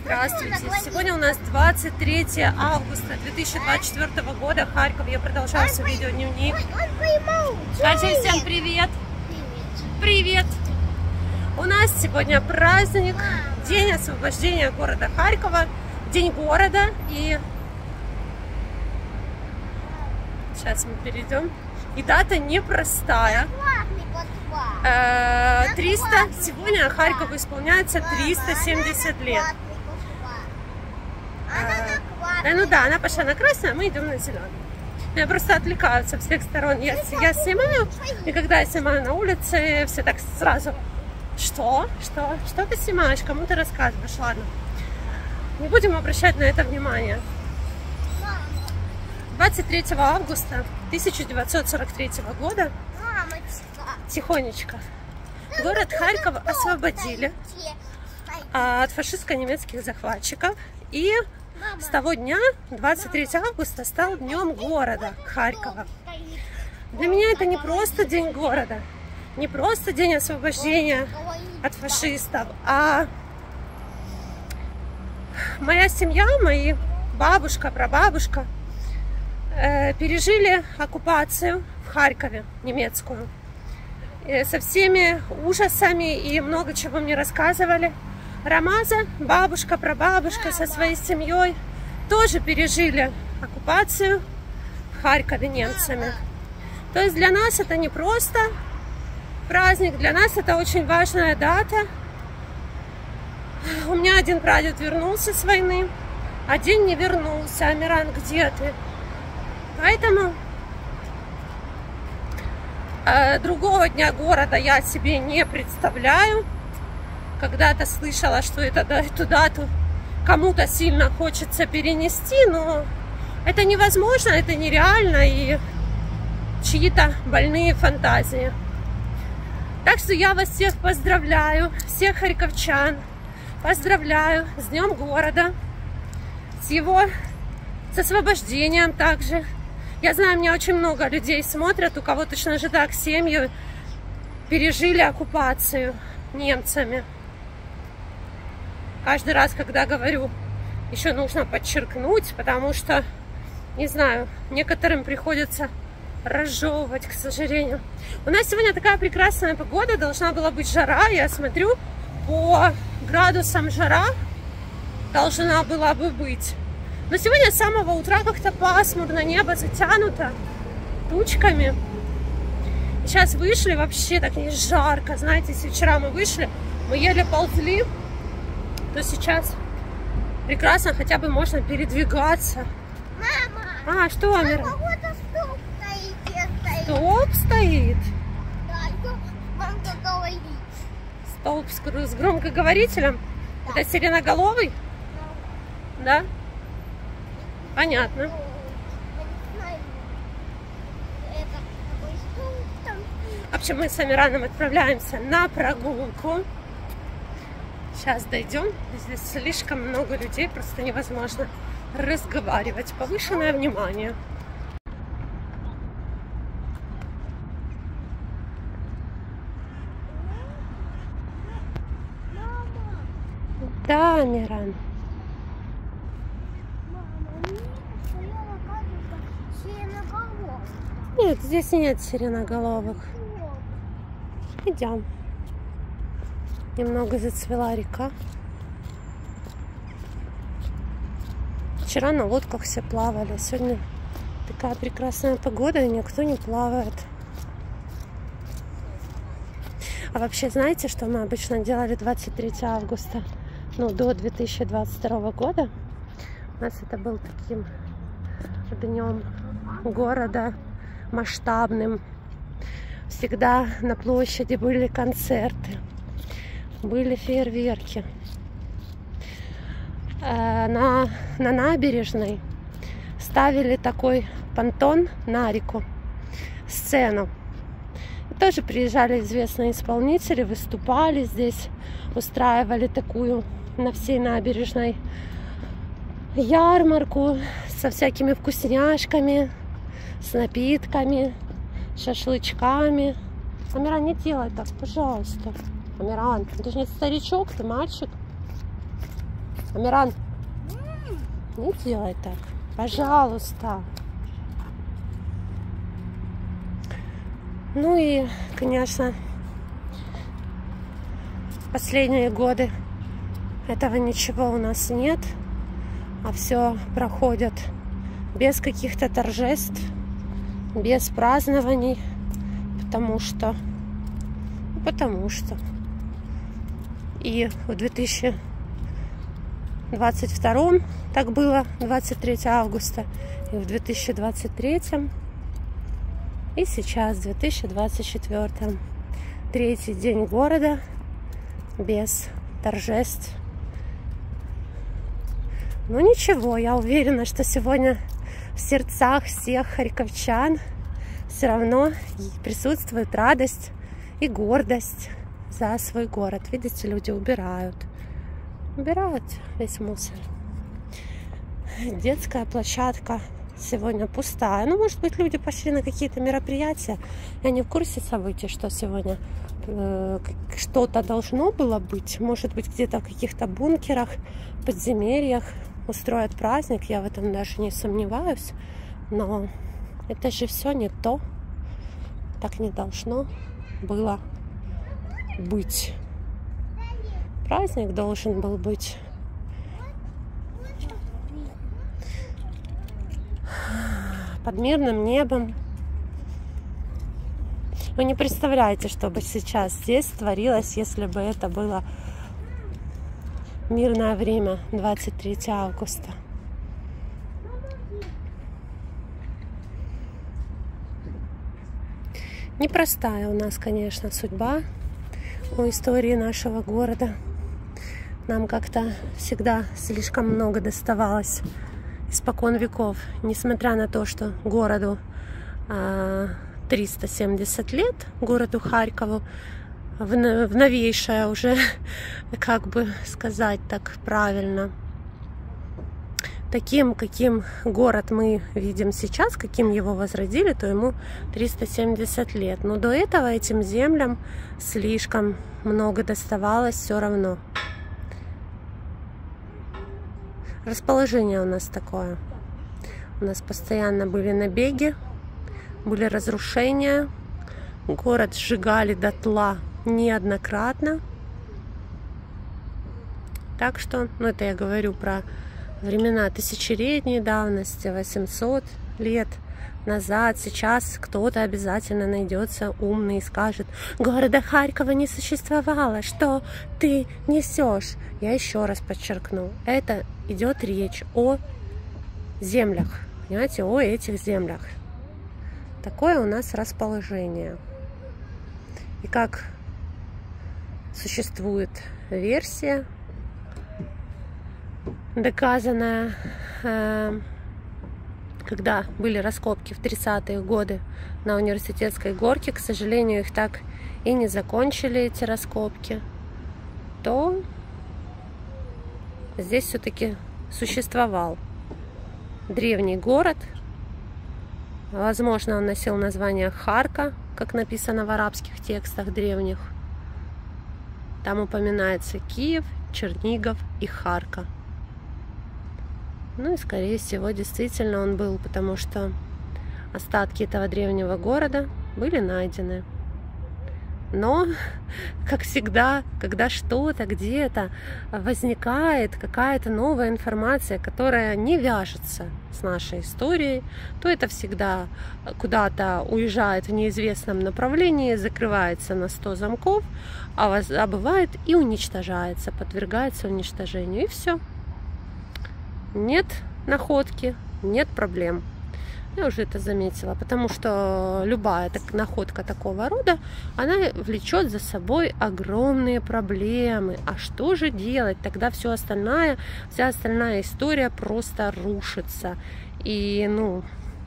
Здравствуйте! Сегодня у нас 23 августа 2024 года, Харьков. Я продолжаю свой видеодневник. Скажи всем привет! Привет! У нас сегодня праздник, день освобождения города Харькова, день города. И сейчас мы перейдем. И дата непростая. 300. Сегодня Харькову исполняется 370 лет. Ну да, она пошла на красное, а мы идем на зеленый. Меня просто отвлекают со всех сторон. Я снимаю, и когда я снимаю на улице, все так сразу: что ты снимаешь, кому ты рассказываешь? Ладно, не будем обращать на это внимание. 23 августа 1943 года тихонечко город Харьков освободили от фашистско-немецких захватчиков. И с того дня, 23 августа, стал днем города Харькова. Для меня это не просто день города, не просто день освобождения от фашистов, а моя семья, мои бабушка, прабабушка пережили оккупацию в Харькове немецкую. Со всеми ужасами и много чего мне рассказывали. Рамаза, бабушка, прабабушка со своей семьей тоже пережили оккупацию в Харькове немцами. То есть для нас это не просто праздник, для нас это очень важная дата. У меня один прадед вернулся с войны, один не вернулся. Амиран, где ты? Поэтому другого дня города я себе не представляю. Когда-то слышала, что эту дату кому-то сильно хочется перенести, но это невозможно, это нереально и чьи-то больные фантазии. Так что я вас всех поздравляю, всех харьковчан поздравляю с Днем города, с освобождением также. Я знаю, меня очень много людей смотрят, у кого точно же так семьи пережили оккупацию немцами. Каждый раз, когда говорю, еще нужно подчеркнуть, потому что, не знаю, некоторым приходится разжевывать, к сожалению. У нас сегодня такая прекрасная погода, должна была быть жара. Я смотрю, по градусам жара должна была бы быть. Но сегодня с самого утра как-то пасмурно, небо затянуто тучками. Сейчас вышли, вообще так не жарко. Знаете, если вчера мы вышли, мы еле ползли, то сейчас прекрасно, хотя бы можно передвигаться. Мама! А, что, Амира? Столб стоит. Столб стоит? Да, столб с громкоговорителем? Да. Это сиреноголовый? Да? Понятно. В общем, мы с Амираном отправляемся на прогулку. Сейчас дойдем. Здесь слишком много людей, просто невозможно разговаривать. Повышенное внимание. Да, Амиран. Нет, здесь нет сиреноголовых. Идем. Немного зацвела река. Вчера на лодках все плавали. Сегодня такая прекрасная погода, и никто не плавает. А вообще, знаете, что мы обычно делали 23 августа? Ну, до 2022 года. У нас это был таким днем города, масштабным. Всегда на площади были концерты, были фейерверки. На набережной ставили такой понтон на реку, сцену. И тоже приезжали известные исполнители, выступали здесь, устраивали такую на всей набережной ярмарку со всякими вкусняшками, с напитками, шашлычками. Амиран, не делай так, пожалуйста. Амиран, ты же не старичок, ты мальчик. Амиран, не делай так, пожалуйста. Ну и, конечно, последние годы этого ничего у нас нет, а все проходит без каких-то торжеств, без празднований, потому что и в 2022 так было, 23 августа, и в 2023, и сейчас, в 2024, третий день города без торжеств. Ну ничего, я уверена, что сегодня в сердцах всех харьковчан все равно присутствует радость и гордость за свой город. Видите, люди убирают весь мусор. Детская площадка сегодня пустая. Ну, может быть, люди пошли на какие-то мероприятия. Я не в курсе событий, что сегодня что-то должно было быть. Может быть, где-то в каких-то бункерах, подземельях устроят праздник. Я в этом даже не сомневаюсь. Но это же все не то. Так не должно было быть. Праздник должен был быть под мирным небом. Вы не представляете, что бы сейчас здесь творилось, если бы это было мирное время, 23 августа. Непростая у нас, конечно, судьба у истории нашего города. Нам как-то всегда слишком много доставалось испокон веков. Несмотря на то, что городу 370 лет, городу Харькову, в новейшее уже, как бы сказать так правильно, таким, каким город мы видим сейчас, каким его возродили, то ему 370 лет. Но до этого этим землям слишком много доставалось все равно. Расположение у нас такое. У нас постоянно были набеги, были разрушения. Город сжигали дотла неоднократно. Так что, ну это я говорю про времена тысячелетней давности, 800 лет назад. Сейчас кто-то обязательно найдется умный и скажет: города Харькова не существовало, что ты несешь? Я еще раз подчеркну, это идет речь о землях, понимаете, о этих землях. Такое у нас расположение. И как существует версия, доказанная, когда были раскопки в 30-е годы на Университетской горке, к сожалению, их так и не закончили, эти раскопки, то здесь все-таки существовал древний город. Возможно, он носил название Харка, как написано в арабских текстах древних. Там упоминается Киев, Чернигов и Харка. Ну и, скорее всего, действительно он был, потому что остатки этого древнего города были найдены. Но, как всегда, когда что-то где-то возникает, какая-то новая информация, которая не вяжется с нашей историей, то это всегда куда-то уезжает в неизвестном направлении, закрывается на 100 замков, а бывает и уничтожается, подвергается уничтожению, и все. Нет находки, нет проблем. Я уже это заметила, потому что любая находка такого рода, она влечет за собой огромные проблемы. А что же делать? Тогда вся остальная история просто рушится. И, ну,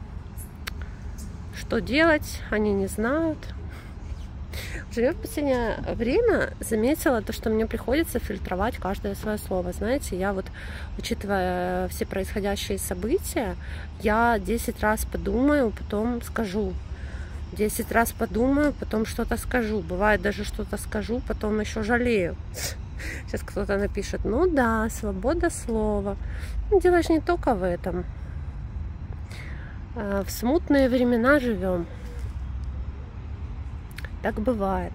что делать, они не знают. Я в последнее время заметила то, что мне приходится фильтровать каждое свое слово. Знаете, я вот, учитывая все происходящие события, я 10 раз подумаю, потом скажу. 10 раз подумаю, потом что-то скажу. Бывает, даже что-то скажу, потом еще жалею. Сейчас кто-то напишет, ну да, свобода слова. Ну, дело же не только в этом. В смутные времена живем. Так бывает.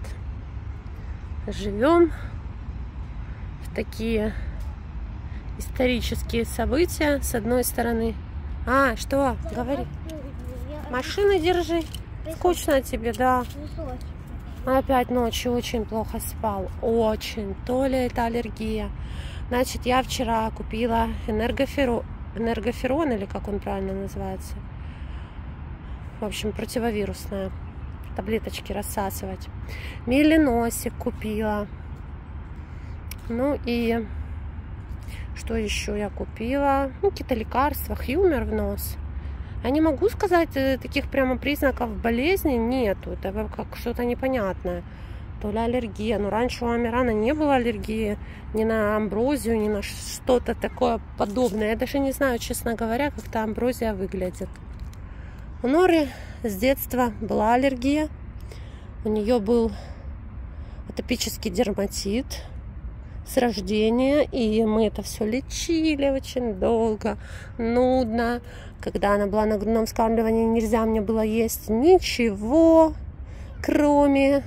Живем в такие исторические события, с одной стороны. А, что? Говори. Машины держи. Скучно тебе, да. Опять ночью очень плохо спал. Очень. То ли это аллергия. Значит, я вчера купила энергоферон, или как он правильно называется. В общем, противовирусная. Таблеточки рассасывать. Меленосик купила. Ну и что еще я купила? Ну, какие-то лекарства. Хьюмер в нос. Я не могу сказать, таких прямо признаков болезни нету. Это как что-то непонятное. То ли аллергия. Но раньше у Амирана не было аллергии ни на амброзию, ни на что-то такое подобное. Я даже не знаю, честно говоря, как та амброзия выглядит. У Норы с детства была аллергия. У нее был атопический дерматит с рождения. И мы это все лечили очень долго, нудно. Когда она была на грудном вскармливании, нельзя мне было есть ничего, кроме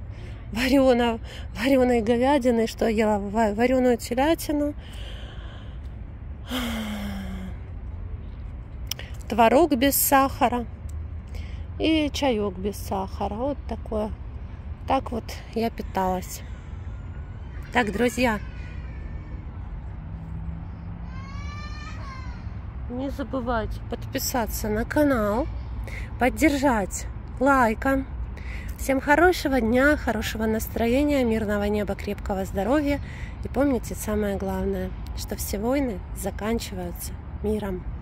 вареной говядины, что я ела вареную телятину, творог без сахара и чаек без сахара. Вот такое. Так вот я питалась. Так, друзья, не забывайте подписаться на канал, поддержать лайком. Всем хорошего дня, хорошего настроения, мирного неба, крепкого здоровья. И помните самое главное, что все войны заканчиваются миром.